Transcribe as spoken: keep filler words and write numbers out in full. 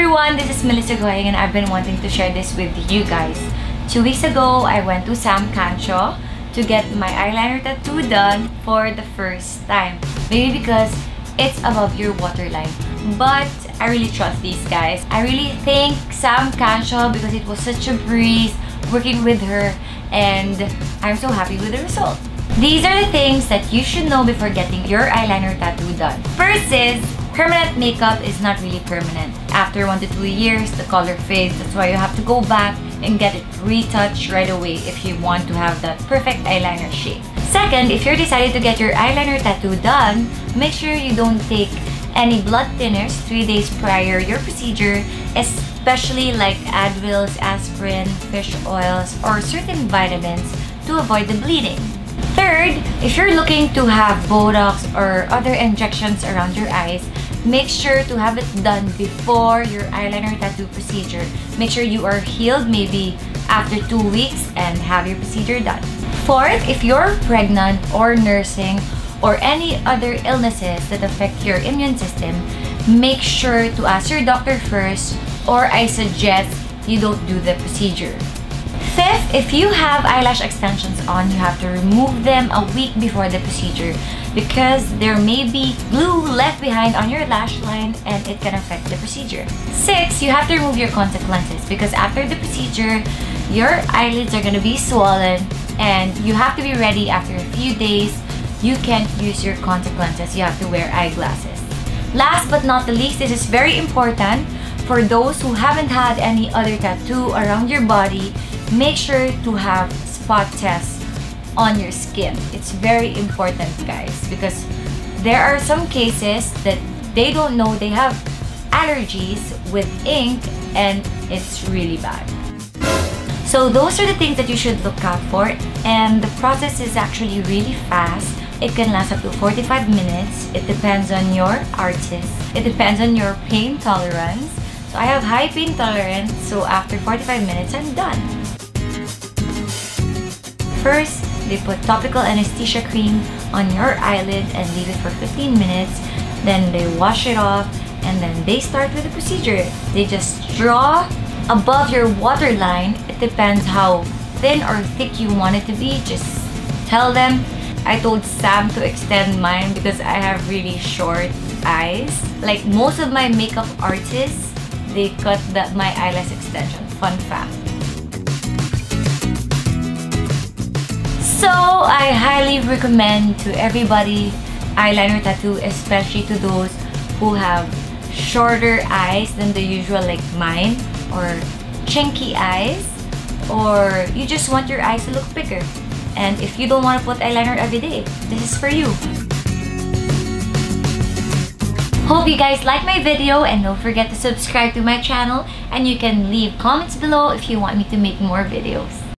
everyone, this is Melissa Gohing and I've been wanting to share this with you guys. Two weeks ago, I went to Sam Cancio to get my eyeliner tattoo done for the first time. Maybe because it's above your waterline. But I really trust these guys. I really thank Sam Cancio because it was such a breeze working with her and I'm so happy with the result. These are the things that you should know before getting your eyeliner tattoo done. First is, permanent makeup is not really permanent. After one to two years, the color fades. That's why you have to go back and get it retouched right away if you want to have that perfect eyeliner shape. Second, if you're decided to get your eyeliner tattoo done, make sure you don't take any blood thinners three days prior your procedure, especially like Advils, aspirin, fish oils, or certain vitamins to avoid the bleeding. Third, if you're looking to have Botox or other injections around your eyes, make sure to have it done before your eyeliner tattoo procedure. Make sure you are healed maybe after two weeks and have your procedure done. Fourth, if you're pregnant or nursing or any other illnesses that affect your immune system, make sure to ask your doctor first, or I suggest you don't do the procedure. Fifth, if you have eyelash extensions on, you have to remove them a week before the procedure because there may be glue left behind on your lash line and it can affect the procedure. Six, you have to remove your contact lenses because after the procedure, your eyelids are going to be swollen and you have to be ready after a few days. You can't use your contact lenses. You have to wear eyeglasses. Last but not the least, this is very important for those who haven't had any other tattoo around your body. Make sure to have spot tests on your skin. It's very important, guys, because there are some cases that they don't know they have allergies with ink and it's really bad. So those are the things that you should look out for, and the process is actually really fast. It can last up to forty-five minutes. It depends on your artist. It depends on your pain tolerance. So I have high pain tolerance, so after forty-five minutes, I'm done. First, they put topical anesthesia cream on your eyelid and leave it for fifteen minutes. Then they wash it off and then they start with the procedure. They just draw above your waterline. It depends how thin or thick you want it to be. Just tell them. I told Sam to extend mine because I have really short eyes. Like most of my makeup artists, they cut the, my eyelash extension. Fun fact. So I highly recommend to everybody eyeliner tattoo, especially to those who have shorter eyes than the usual, like mine, or chinky eyes, or you just want your eyes to look bigger. And if you don't want to put eyeliner every day, this is for you. Hope you guys like my video and don't forget to subscribe to my channel, and you can leave comments below if you want me to make more videos.